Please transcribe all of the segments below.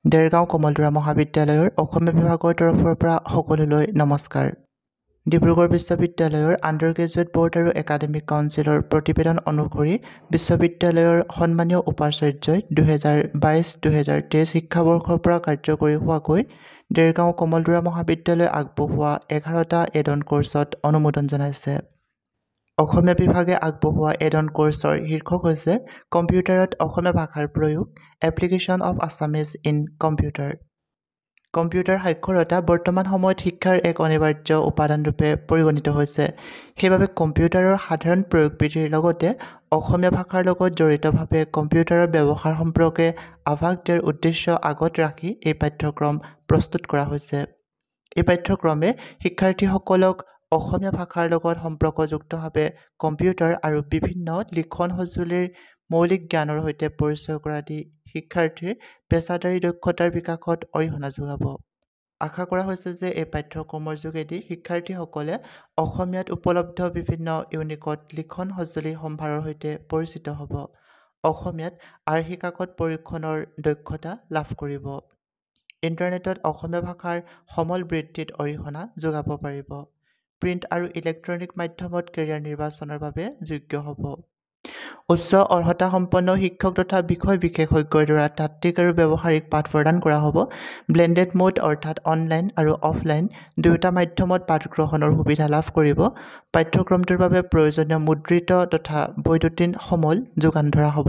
Dergaon Kamal মহাবিদ্যালয়ৰ অসমীয়া বিভাগৰ তৰফৰ পৰা সকলোলৈ নমস্কাৰ। ডিব্ৰুগড় বিশ্ববিদ্যালয়ৰ আণ্ডাৰ গ্ৰেজুৱেট বোৰ্ড আৰু একাডেমিক কাউন্সিলৰ প্ৰতিবেদন অনুসৰি বিশ্ববিদ্যালয়ৰ সন্মানীয় উপাচাৰ্যই 2022-2023 শিক্ষাবৰ্ষৰ পৰা কাৰ্যকৰী হোৱাকৈ দেৰগাঁও কমলদৰা মহাবিদ্যালয় আগবঢ়োৱা 11টা এড-অন কোৰ্ছত অনুমোদন জনাইছে। অসমীয়া বিভাগে আগবঢ়োৱা এড-অন কোৰ্ছৰ শীৰ্ষক হৈছে কম্পিউটাৰত অসমীয়া ভাষাৰ প্ৰয়োগ, application of Assamese in computer. Computer সাক্ষৰতা বৰ্তমান সময়ত শিক্ষাৰ এক অনিবাৰ্য উপাদানৰূপে পৰিগণিত হৈছে। সেইবাবে কম্পিউটাৰৰ সাধাৰণ প্ৰয়োগবিধিৰ লগতে অসমীয়া ভাষাৰ লগত জড়িতভাৱে কম্পিউটাৰৰ ব্যৱহাৰ সম্পৰ্কে আভাস দিয়াৰ উদ্দেশ্য আগত ৰাখি এই পাঠ্যক্ৰম প্ৰস্তুত কৰা হৈছে। এই পাঠ্যক্ৰমে শিক্ষাৰ্থীসকলক অসমীয়া ভাষাৰ লগত সম্পৰ্কযুক্তভাৱে কম্পিউটাৰ আৰু বিভিন্ন লিখন সঁজুলিৰ মৌলিক জ্ঞানৰ সৈতে পৰিচয় কৰা দি শিক্ষাৰ্থীৰ পেছাদাৰী দক্ষতাৰ বিকাশত অৰিহণা যোগাব। আশা কৰা হৈছে যে এই পাঠ্যক্ৰমৰ যোগেদি শিক্ষাৰ্থীসকলে অসমীয়াত উপলব্ধ বিভিন্ন ইউনিকড লিখন সঁজুলি সম্ভাৰৰ সৈতে পৰিচিত হ'ব, অসমীয়াত আৰ্হি কাকত পৰীক্ষণৰ দক্ষতা লাভ কৰিব, ইণ্টাৰনেটত অসমীয়া ভাষাৰ সমল বৃদ্ধিত অৰিহণা যোগাব পাৰিব, প্ৰিণ্ট আৰু ইলেক্ট্ৰনিক মাধ্যমত কেৰিয়াৰ নিৰ্বাচনৰ বাবে যোগ্য হ'ব। উচ্চ অৰ্হতা সম্পন্ন শিক্ষক তথা বিষয় বিশেষজ্ঞৰ দ্বাৰা তাত্ত্বিক আৰু ব্যৱহাৰিক পাঠ প্ৰদান কৰা হ'ব। ব্লেণ্ডেড মোড অৰ্থাৎ অনলাইন আৰু অফলাইন দুয়োটা মাধ্যমত পাঠ গ্ৰহণৰ সুবিধা লাভ কৰিব। পাঠ্যক্ৰমটোৰ বাবে প্ৰয়োজনীয় মুদ্ৰিত তথা বৈদ্যুতিন সমল যোগান ধৰা হ'ব।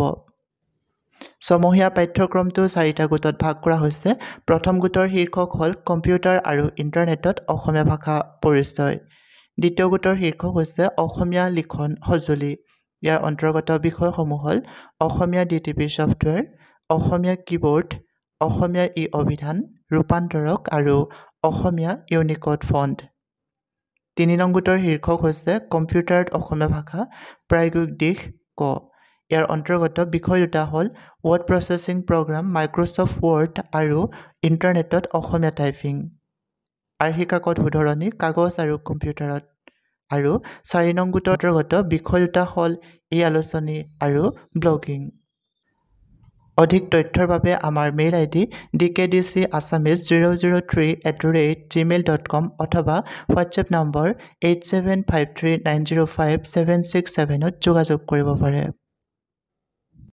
ছমহীয়া পাঠ্যক্ৰমটো 4টা গোটত ভাগ কৰা হৈছে। প্ৰথম গোটৰ শীৰ্ষক হ'ল কম্পিউটাৰ আৰু ইণ্টাৰনেটত অসমীয়া ভাষা পৰিচয়। দ্বিতীয় গোটৰ শীৰ্ষক হৈছে অসমীয়া লিখন সঁজুলি। ইয়াৰ অন্তৰ্গত বিষয়সমূহ হ'ল Asamiya DTP software, Asamiya keyboard, Asamiya ই-অভিধান, ৰূপান্তৰক আৰু অসমীয়া ইউনিকড ফণ্ট। 3 নং গোটৰ শীৰ্ষক হৈছে কম্পিউটাৰত অসমীয়া ভাষা প্ৰায়োগিক দিশ ক। ইয়াৰ অন্তৰ্গত বিষয় দুটা হ'ল word processing program Microsoft Word আৰু ইণ্টাৰনেটত অসমীয়া টাইপিং, আৰ্হি কাকত শুধৰণি কাগজ আৰু কম্পিউটাৰত। আৰু 4 নং গোটৰ অন্তৰ্গত বিষয় দুটা হ'ল ই-আলোচনী আৰু ব্লগিং। অধিক তথ্যৰ বাবে আমাৰ মেইল ID dkdcassamese003@gmail.com অথবা হোৱাটছএপ নম্বৰ 8753905767 যোগাযোগ কৰিব পাৰে।